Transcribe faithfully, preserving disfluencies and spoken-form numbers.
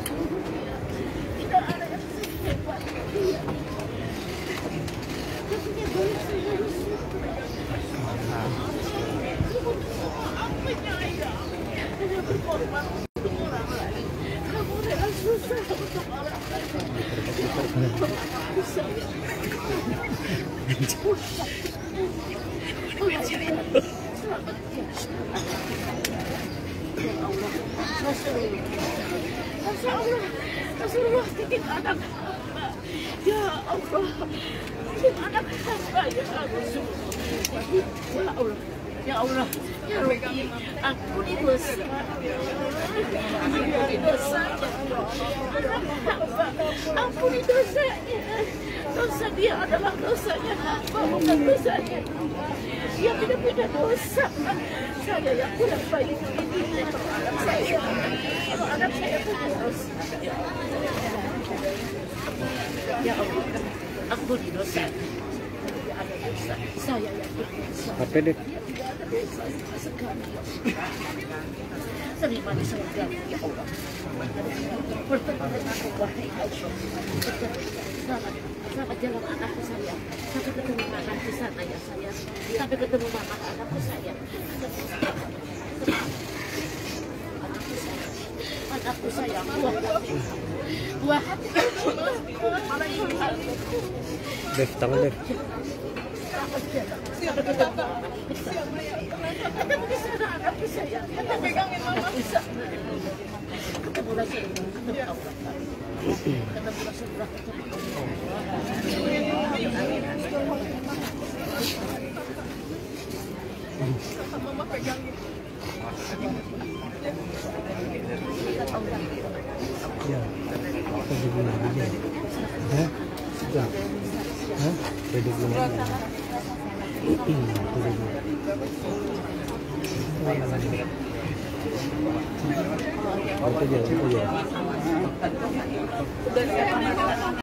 Tidak ada yang sehebat dia. Dia boleh selalu penyayang. Dia berkorban untuk orang lain. Kamu rela susah untuk orang lain. Bisa. Masya Allah, Rasulullah titip anak hamba. Ya Allah, titip anak hamba ya Rasulullah. Ya Allah, ya Allah, ya Rabbi, ampuni dosa. Ampuni dosanya. Ampuni dosanya. Dosa dia adalah dosanya hamba, bukan dosanya. Dia tidak punya dosa. Saya yang kurang baik ini. Anak saya, kalau anak saya punya dosa. Ya Allah, ampuni dosa. Dia ada dosa. Saya yang berdosa. Apa deh? Dia tidak ada dosa sekali. Terima di surga, ya Allah. Bertemu dengan wahai Aisyah. Selamat, selamat jalan anakku sayang. Sampai ketemu mama di sana ya sayang. Sampai ketemu mama anakku sayang. Anakku sayang. Anakku sayang. Buah hati. Buah hati. Dev, tangan Dev. Sampai ketemu mama. Ketemu di sana anakku sayang. Pegangin mama. Ketemu lagi. Ketemu Allah. Ketemu Rasulullah. Mama pegangin. Ya, apa hubungan aja? Hah? Sudah? Hah? Beda hubungan aja? Iya, itu dulu. Itu aja, itu aja.